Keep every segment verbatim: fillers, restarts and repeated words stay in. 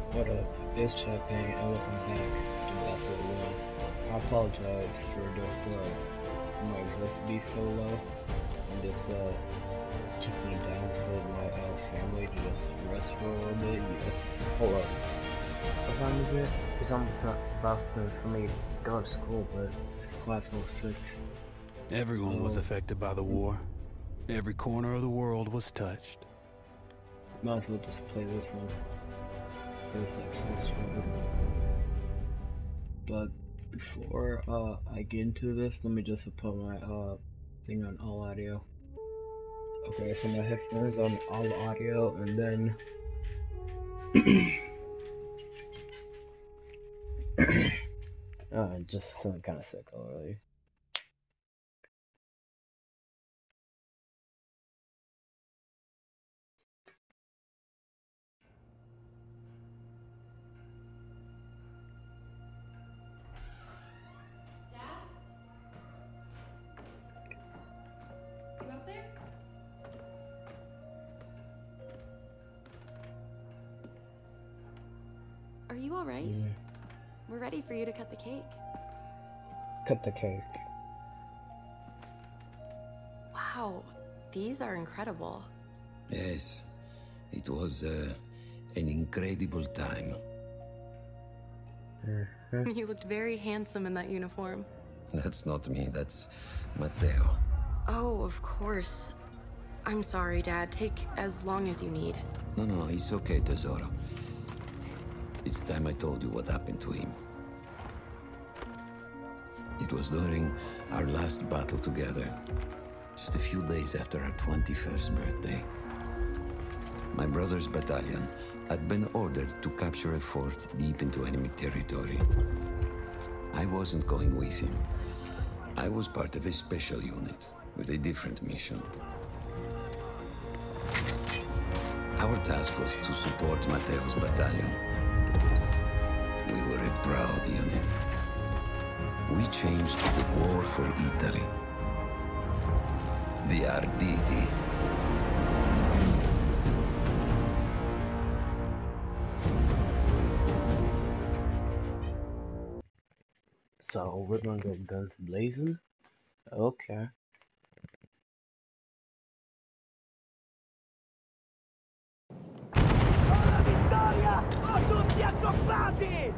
What up? It's Champagne and welcome back to Battlefield one. I apologize for this, uh, my voice be so low and this, uh, took me down for my, uh, family to just rest for a little bit. Yes. Hold up. What time is it? It's almost uh, about to, for me to go to school, but it's class oh six. Everyone was affected by the war. Every corner of the world was touched. Might as well just play this one. This actually stronger. But before uh, I get into this, let me just put my uh, thing on all audio. Okay, so my headphones on all audio, and then uh, just feeling kind of sick already. You up there? Are you alright? Yeah. We're ready for you to cut the cake. Cut the cake. Wow, these are incredible. Yes, it was uh, an incredible time. Mm-hmm. You looked very handsome in that uniform. That's not me, that's Matteo. Oh, of course. I'm sorry, Dad. Take as long as you need. No, no, it's okay, Tesoro. It's time I told you what happened to him. It was during our last battle together, just a few days after our twenty-first birthday. My brother's battalion had been ordered to capture a fort deep into enemy territory. I wasn't going with him. I was part of a special unit with a different mission. Our task was to support Matteo's battalion. We were a proud unit. We changed the war for Italy. The Arditi. So we're gonna go guns blazing? Okay. La vittoria! O tutti accoppiati!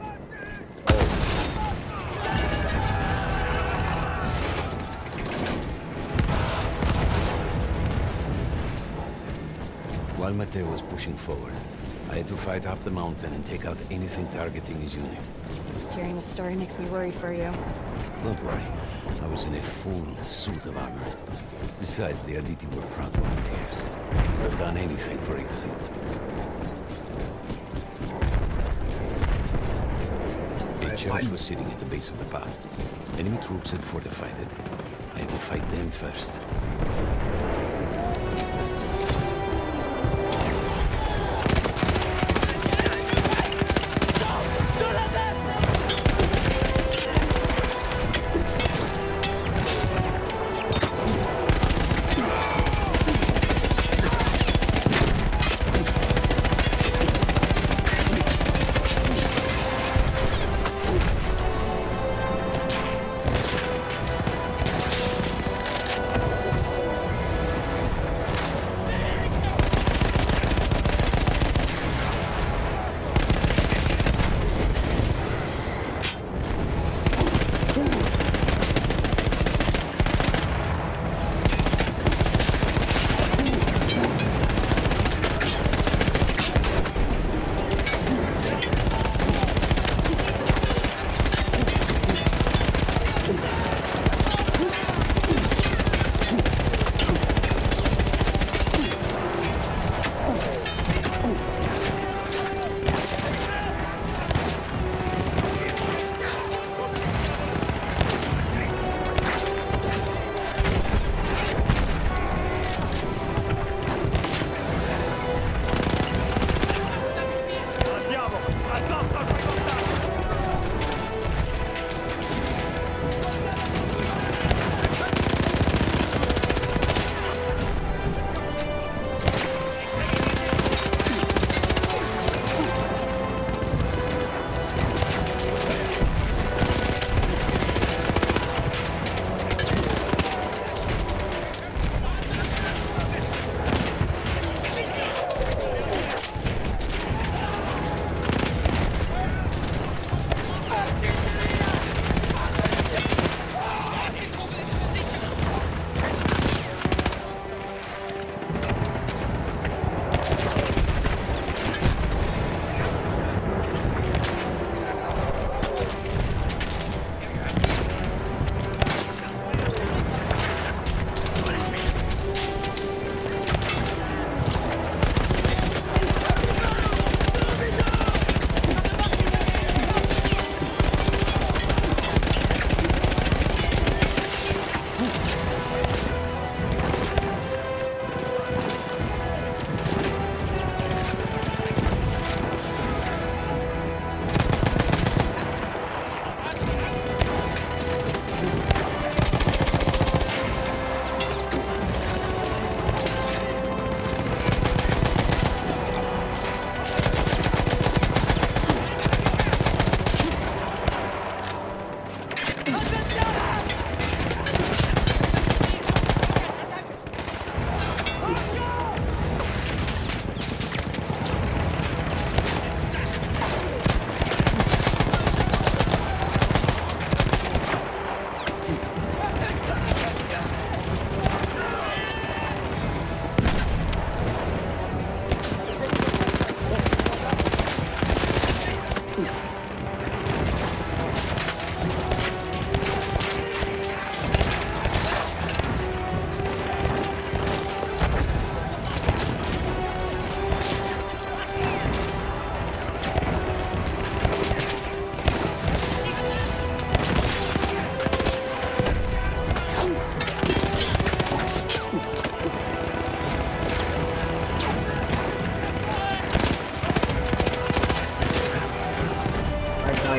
While Matteo was pushing forward, I had to fight up the mountain and take out anything targeting his unit. Just hearing the story makes me worry for you. Don't worry, I was in a full suit of armor. Besides, the Arditi were proud volunteers. They would have done anything for Italy. A church was sitting at the base of the path. Enemy troops had fortified it. I had to fight them first.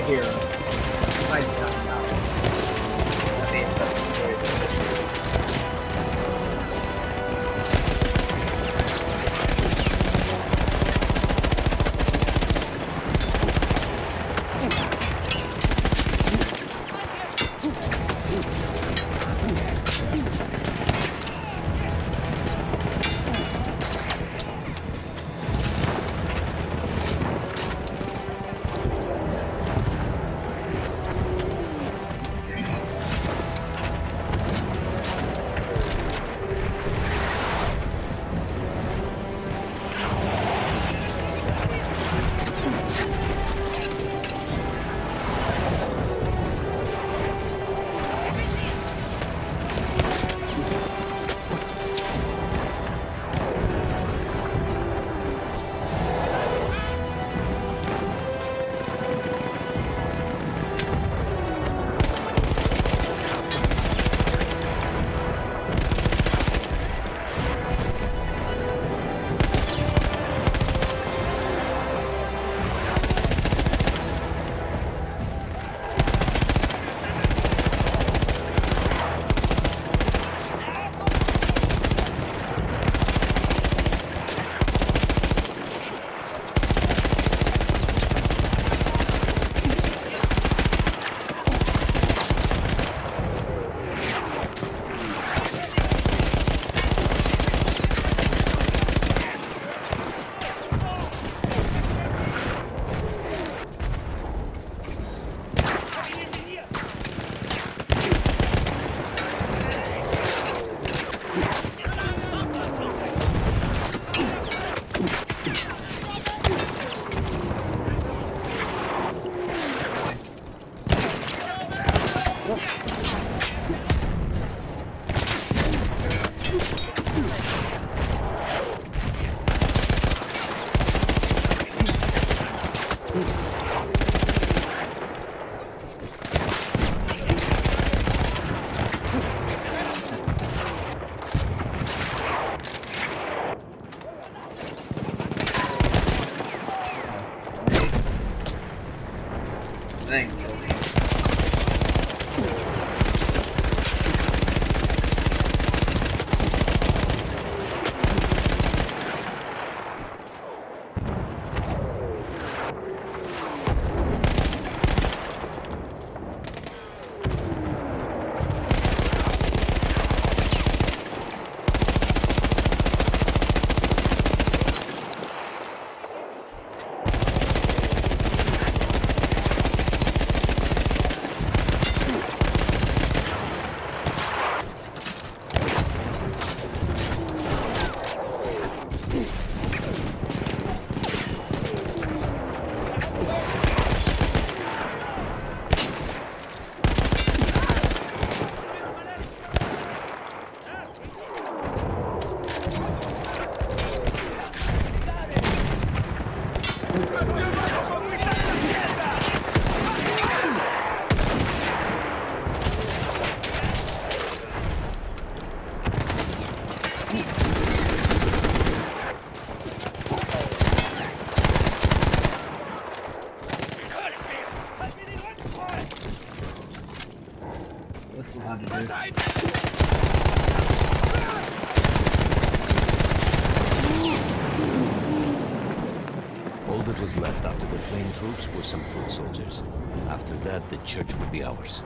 hero. I don't know. I mean, that's very beneficial. This is how to do. All that was left after the flame troops were some foot soldiers. After that, the church would be ours.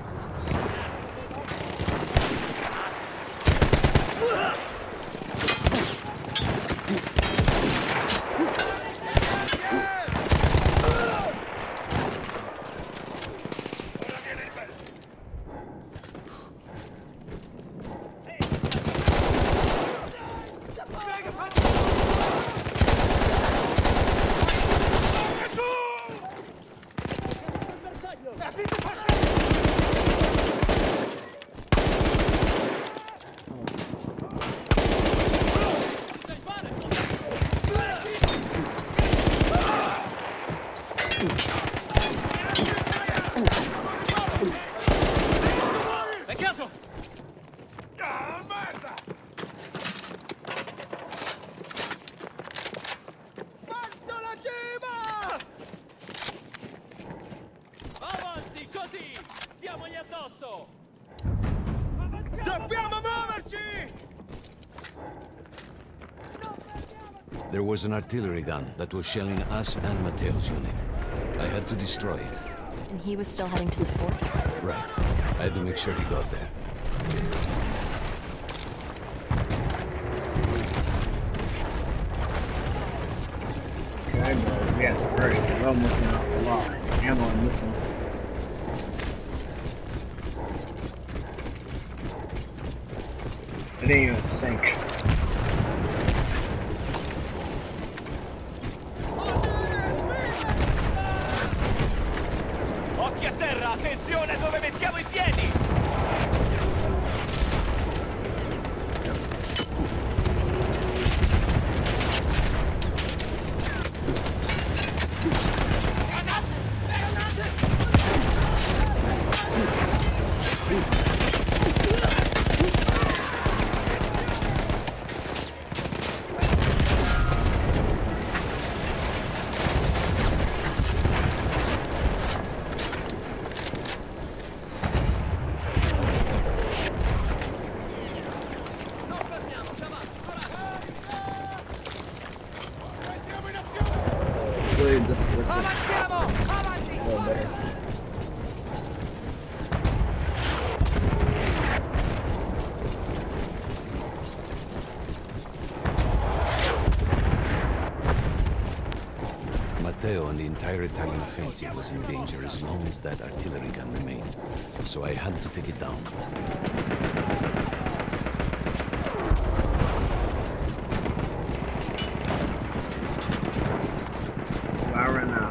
Dobbiamo muoverci! There was an artillery gun that was shelling us and Matteo's unit. I had to destroy it. And he was still heading to the fort? Right. I had to make sure he got there. Okay, but we have to hurry. We're almost out a lot. Ammo on this one. It didn't even sink. Occhi a terra, attenzione a dove mettiamo i piedi! Actually, this, this is a little better. Matteo and the entire Italian offensive was in danger as long as that artillery gun remained. So I had to take it down. Firing out.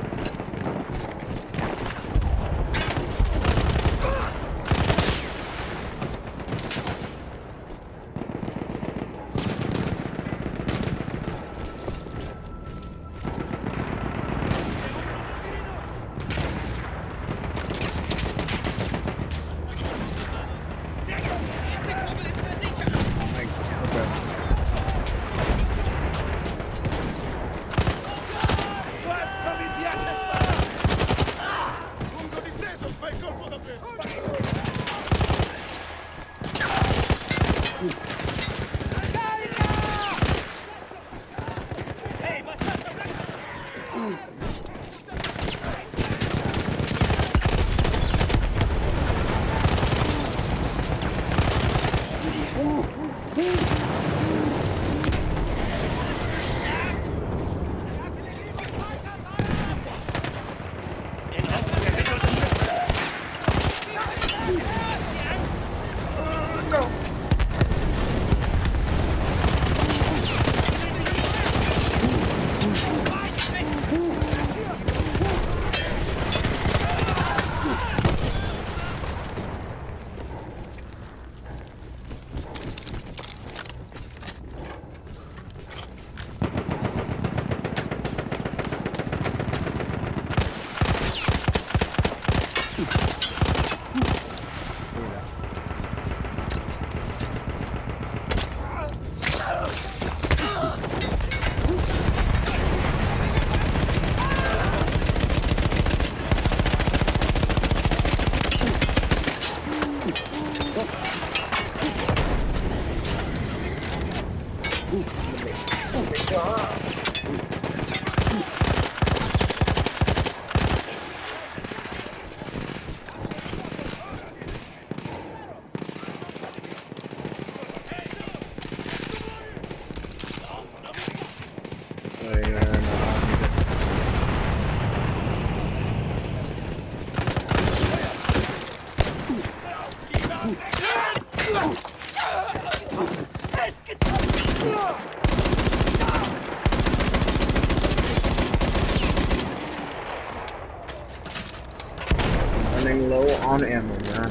Running low on ammo, man.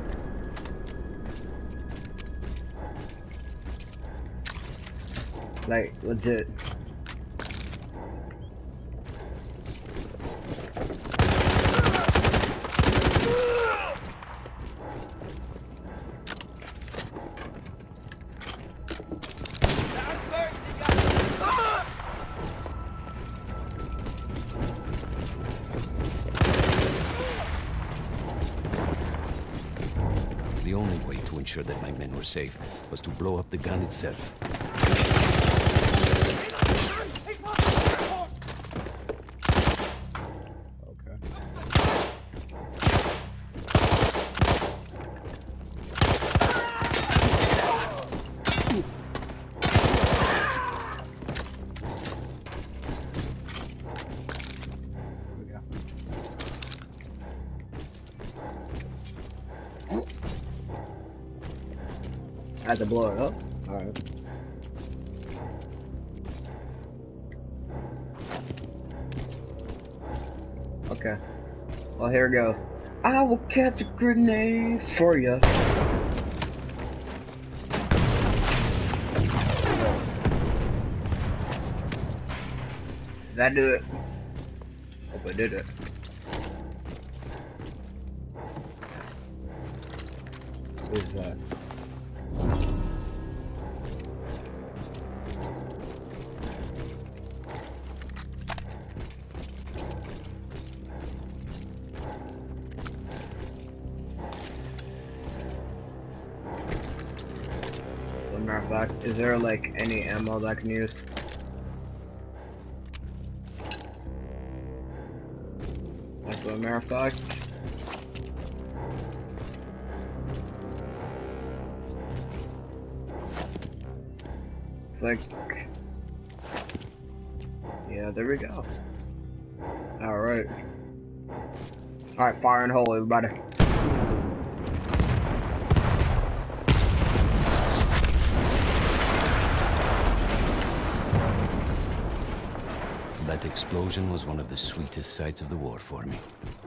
Like, legit. ensure that my men were safe was to blow up the gun itself. I had to blow it up? Alright. Okay. Well, here it goes. I will catch a grenade for ya. Did that do it? Hope I did it. What is that? So, matter of fact, is there like any ammo that I can use? That's what, matter of fact. It's like, yeah, there we go. Alright. Alright, fire and hole, everybody. That explosion was one of the sweetest sights of the war for me.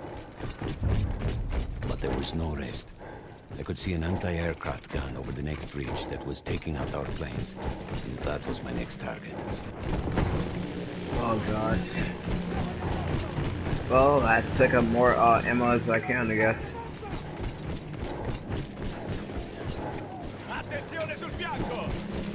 But there was no rest. I could see an anti-aircraft gun over the next ridge that was taking out our planes. And that was my next target. Oh gosh. Well, I have to pick up more uh, ammo as I can, I guess. Attenzione sul fianco!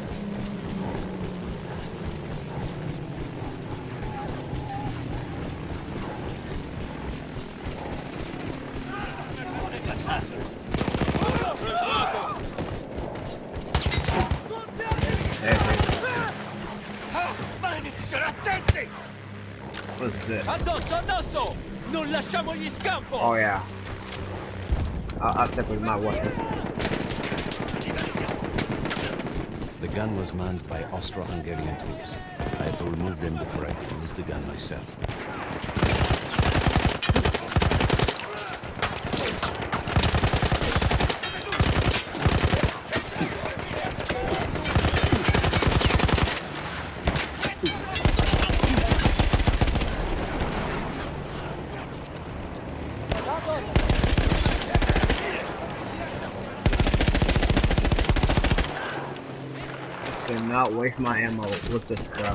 What's this? Addosso, addosso! Non lasciamogli scampo! Oh yeah. I'll, I'll stick with my weapon. The gun was manned by Austro-Hungarian troops. I had to remove them before I could use the gun myself. Do not waste my ammo with this crap.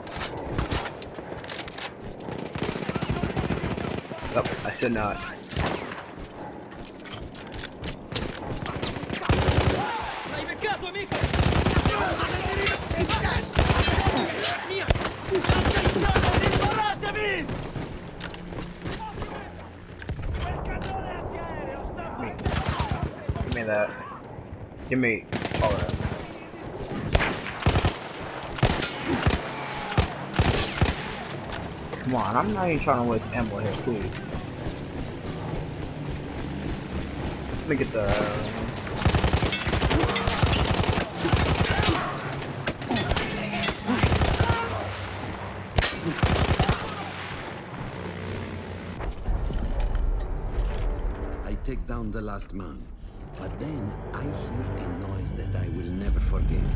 Oh, I should not. Give me that. Give me all that. Come on, I'm not even trying to waste ammo here, please. Let me get the... I take down the last man, but then I hear a noise that I will never forget.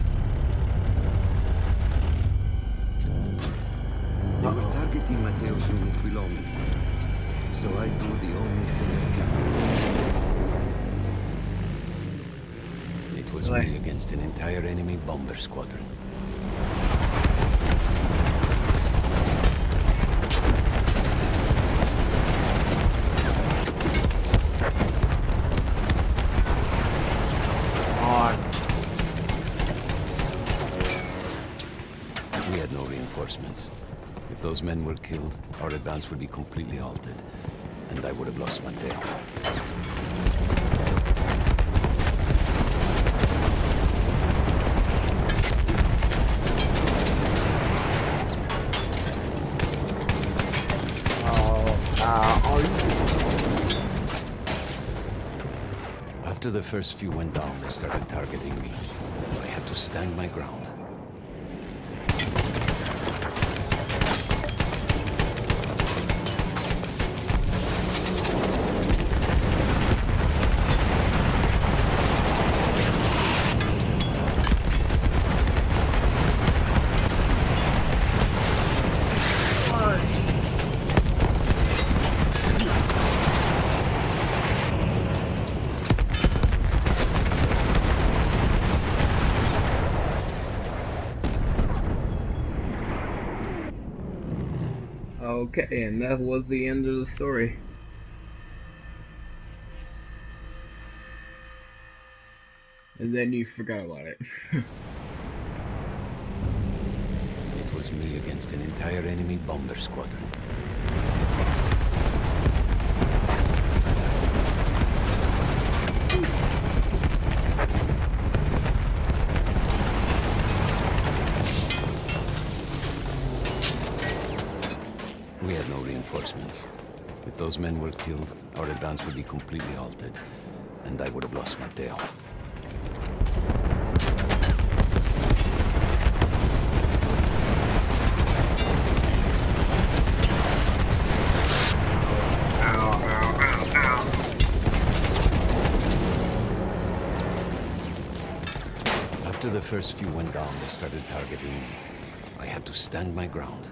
They were targeting Mateusz Niquilomi, so I do the only thing I can. It was me against an entire enemy bomber squadron. We had no reinforcements. If those men were killed, our advance would be completely halted, and I would have lost Mateo. After the first few went down, they started targeting me. I had to stand my ground. Okay, and that was the end of the story. And then you forgot about it. It was me against an entire enemy bomber squadron. We had no reinforcements. If those men were killed, our advance would be completely halted, and I would have lost Mateo. After the first few went down, they started targeting me. I had to stand my ground.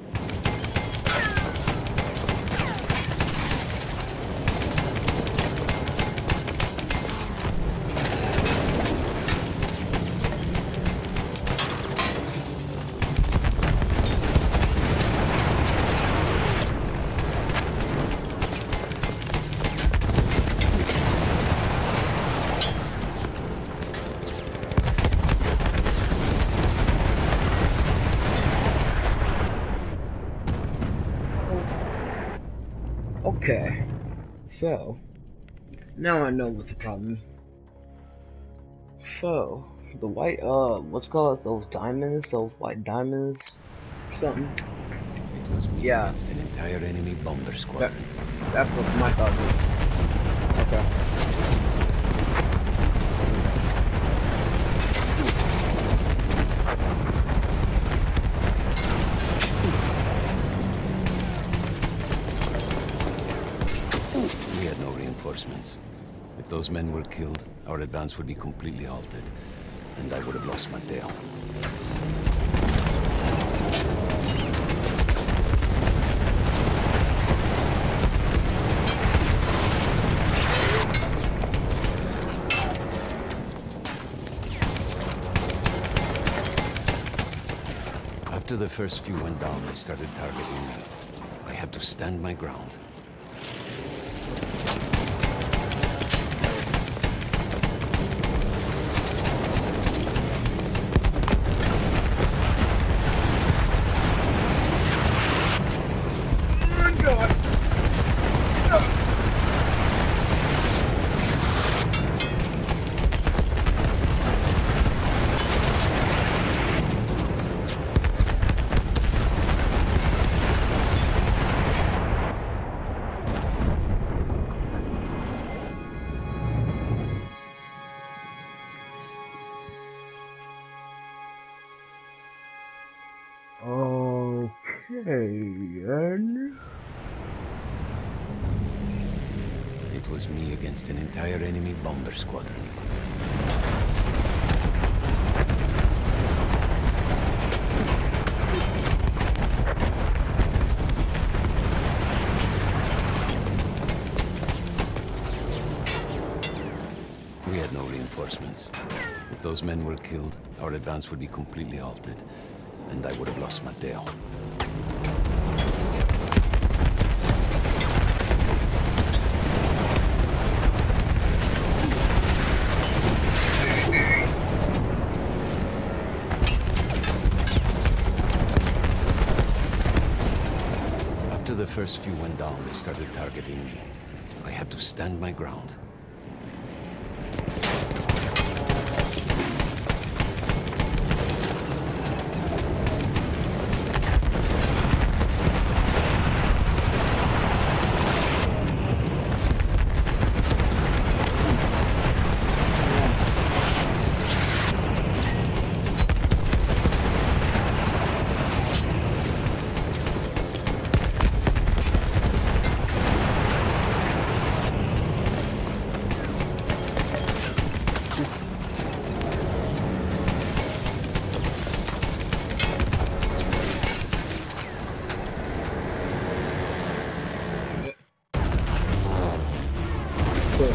Okay, so now I know what's the problem. So the white, uh, what's called those diamonds, those white diamonds, or something. It was me Yeah. against an entire enemy bomber squadron. That, that's what my thought was. Okay. We had no reinforcements. If those men were killed, our advance would be completely halted, and I would have lost Mateo. After the first few went down, they started targeting me. I had to stand my ground. Okay, then. It was me against an entire enemy bomber squadron. We had no reinforcements. If those men were killed, our advance would be completely halted, and I would have lost Mateo. After the first few went down, they started targeting me. I had to stand my ground. quick.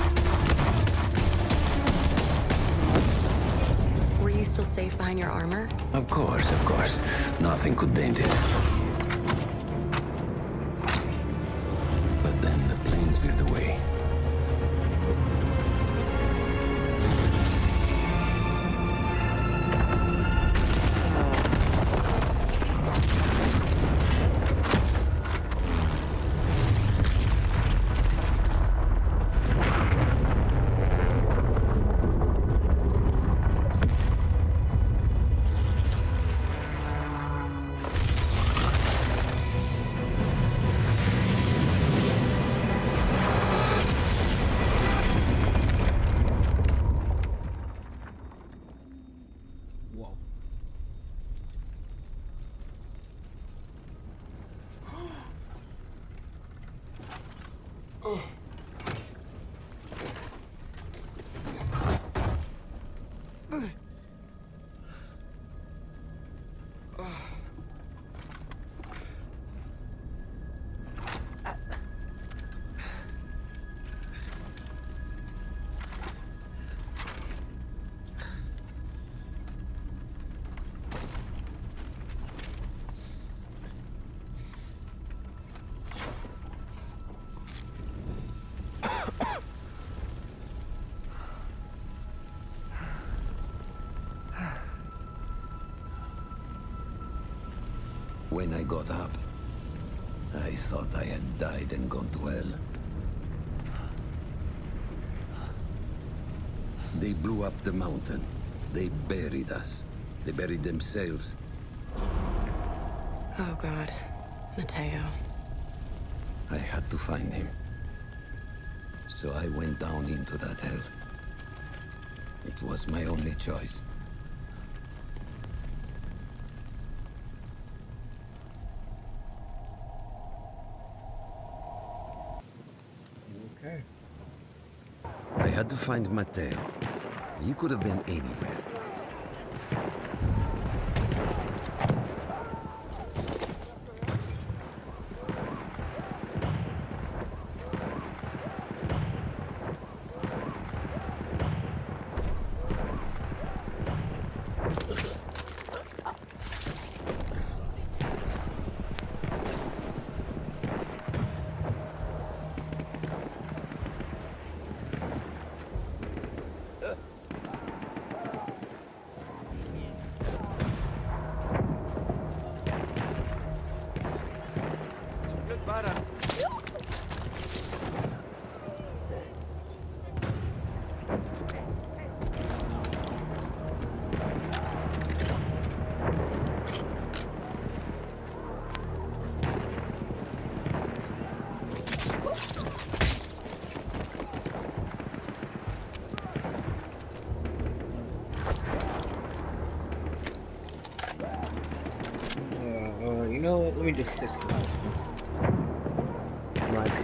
Were you still safe behind your armor? Of course, of course. Nothing could dent it. But then the planes veered away. Whoa. When I got up, I thought I had died and gone to hell. They blew up the mountain. They buried us. They buried themselves. Oh, God. Mateo. I had to find him. So I went down into that hell. It was my only choice. Okay. I had to find Mateo. He could have been anywhere. You know what? Let me just stick to this. Like,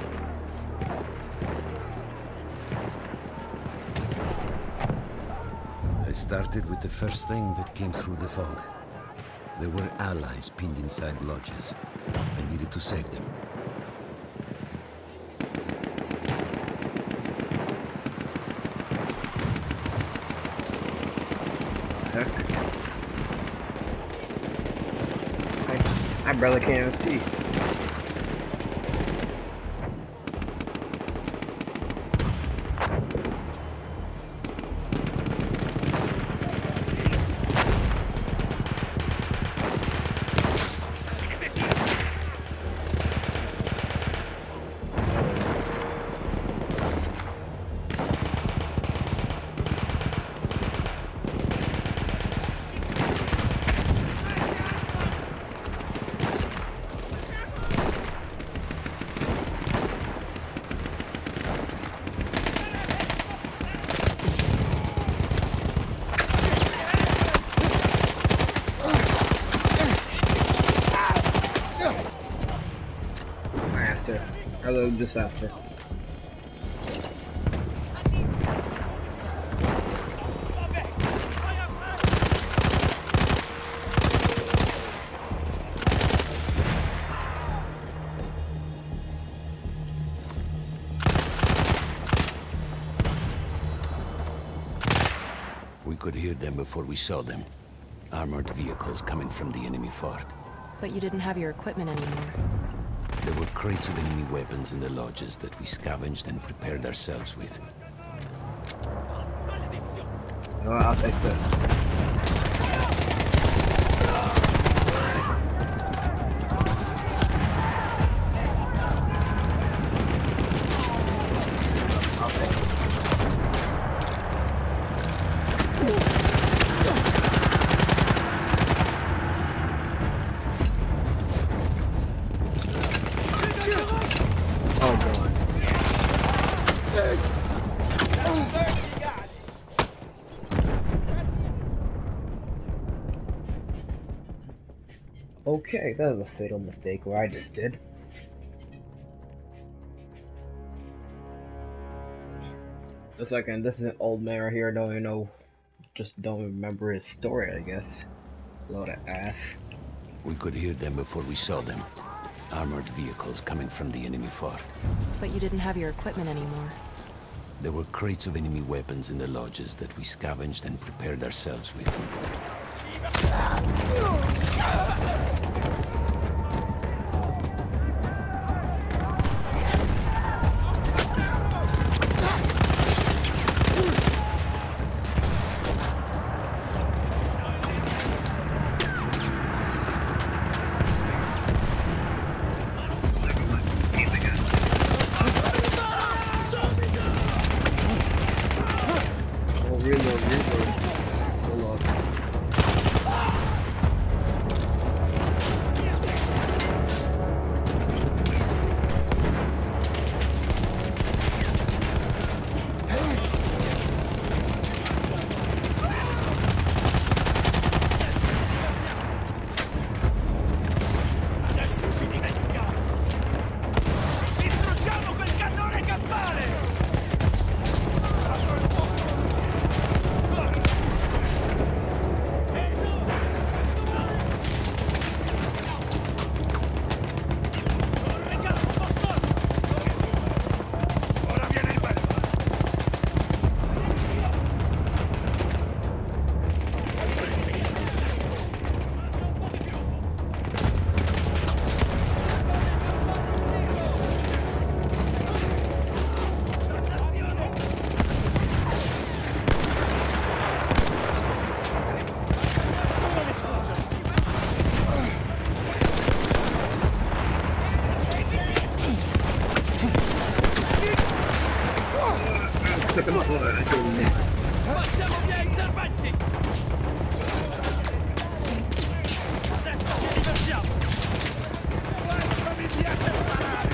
I started with the first thing that came through the fog. There were allies pinned inside lodges. I needed to save them. heck? I, I barely can't see. I load this after. could hear them before we saw them. Armored vehicles coming from the enemy fort. But you didn't have your equipment anymore. There were crates of enemy weapons in the lodges that we scavenged and prepared ourselves with. You know what, I'll take this. Okay, that was a fatal mistake what I just did. A second, this is an old man right here, don't even know, just don't remember his story, I guess. Load of ass. We could hear them before we saw them. Armored vehicles coming from the enemy fort. But you didn't have your equipment anymore. There were crates of enemy weapons in the lodges that we scavenged and prepared ourselves with. Spazziamo via i serventi! Adesso ci divertiamo! Lasciami via per parare!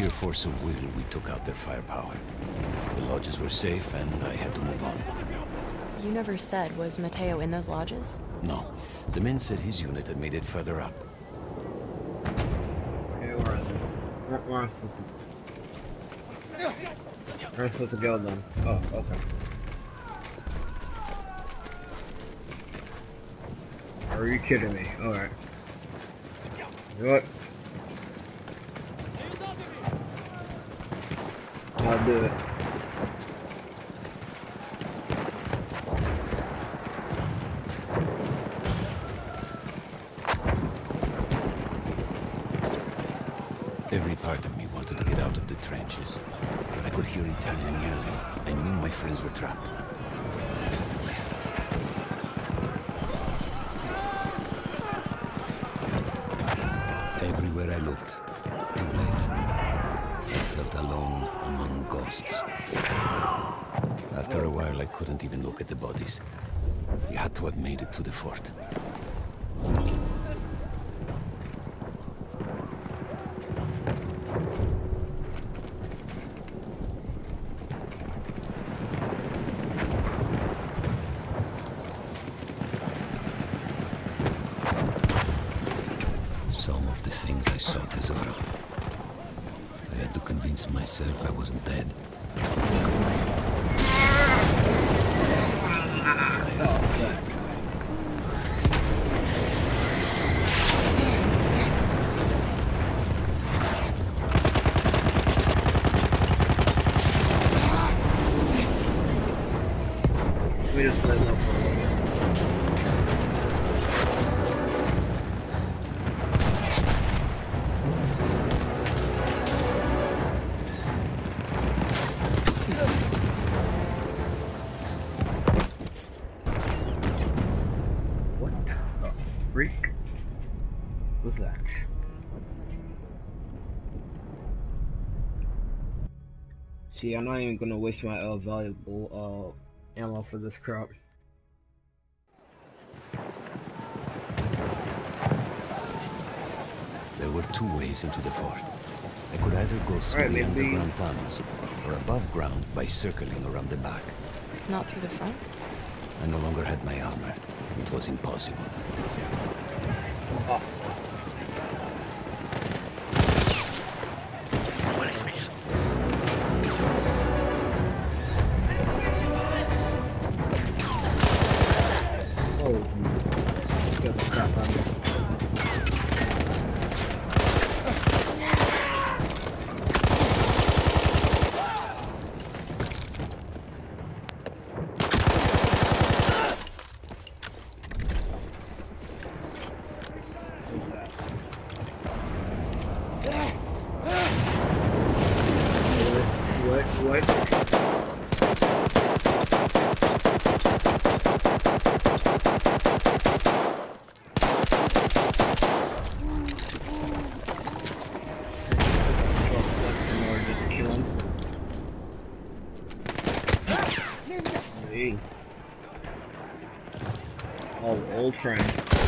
sheer force of will, we took out their firepower. The lodges were safe, and I had to move on. You never said, was Mateo in those lodges? No. The men said his unit had made it further up. Okay, where are they? Where, where am I supposed to... Where am I supposed to go then? Oh, okay. Are you kidding me? Alright. You know what? I'll do it. Every part of me wanted to get out of the trenches, but I could hear Italian yelling. I knew my friends were trapped. Everywhere I looked, too late. I felt alone among ghosts. After a while, I couldn't even look at the bodies. He had to have made it to the fort. Some of the things I saw, Tesoro. I had to convince myself I wasn't dead. We just let low for a little bit. What the freak was that? See, I'm not even gonna waste my uh, valuable uh, ammo for this crap. There were two ways into the fort. I could either go through Right, the maybe- underground tunnels, or above ground by circling around the back. Not through the front? I no longer had my armor. It was impossible. Awesome. Oh, Jesus. Get the crap out of me. What? What? Or just kill him. See. Oh, old friend.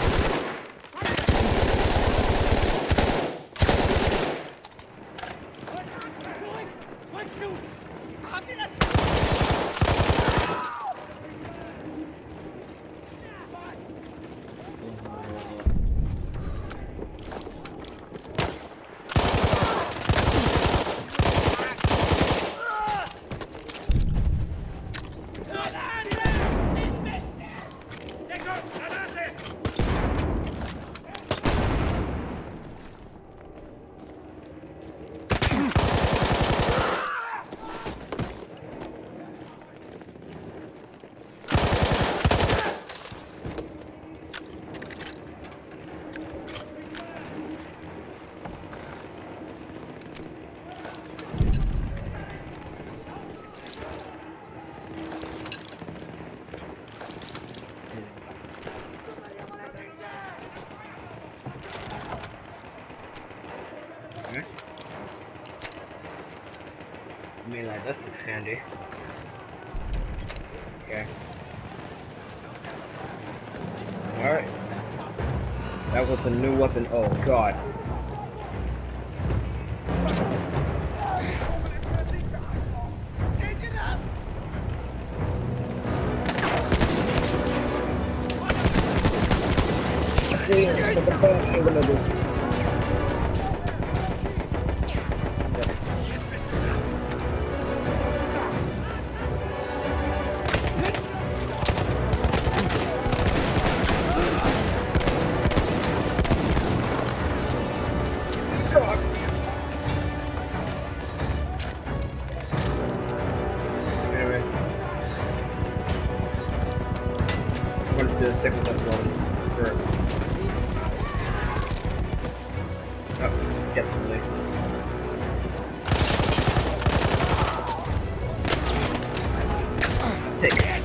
Okay. I mean, like, this looks handy. Okay. Alright. That was a new weapon. Oh, God. see, second time I'm gonna do. To the second best one. Screw it. Oh, definitely. Take it.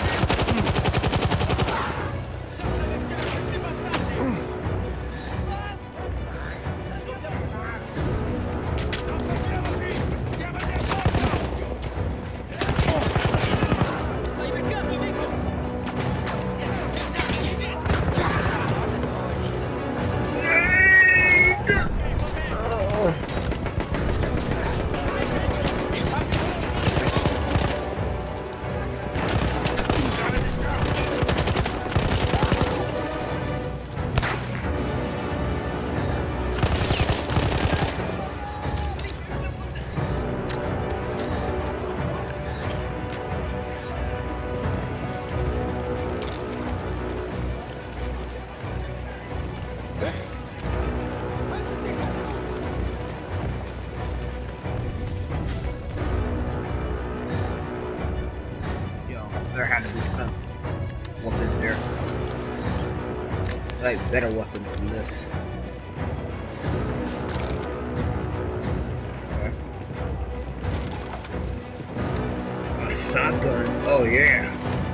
There had to be some weapons there. Like better weapons than this. Okay. A shotgun. Oh yeah.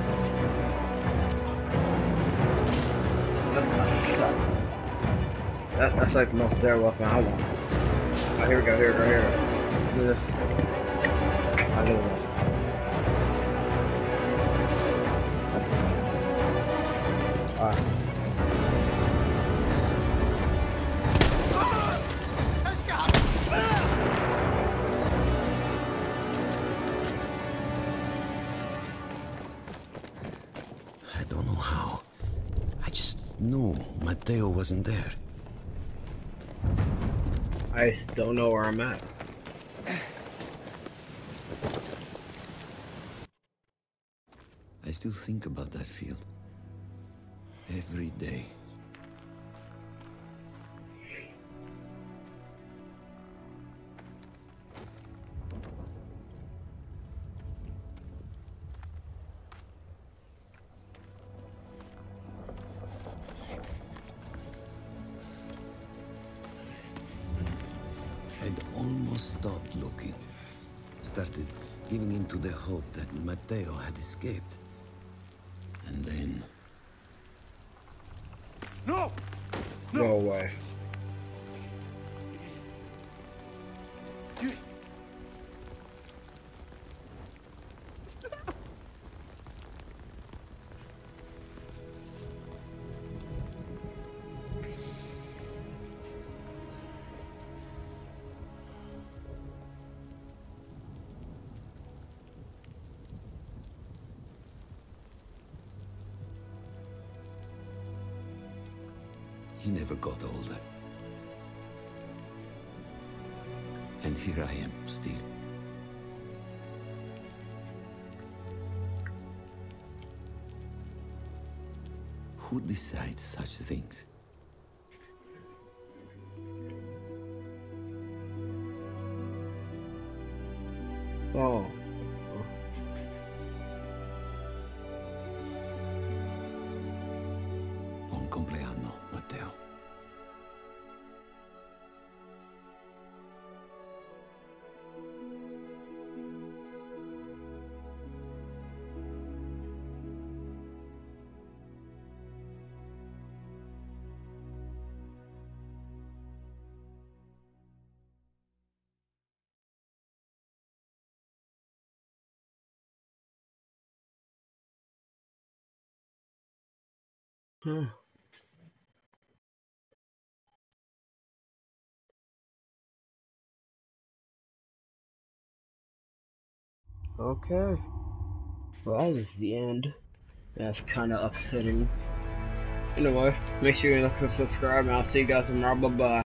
That's a shotgun. That, that's like the most better weapon I want. Oh, here we go. Here we go. Here we go. Do this. I know that. Alright. I don't know how. I just knew Matteo wasn't there. I just don't know where I'm at. I still think about that field. Every day. I'd almost stopped looking. Started giving in to the hope that Matteo had escaped. And then... No! No way. He never got older. And here I am, still. Who decides such things? Oh. Buon compleanno, Matteo. Hmm. Okay. Well, that is the end. That's kind of upsetting. Anyway, make sure you look to subscribe, and I'll see you guys tomorrow. Bye bye.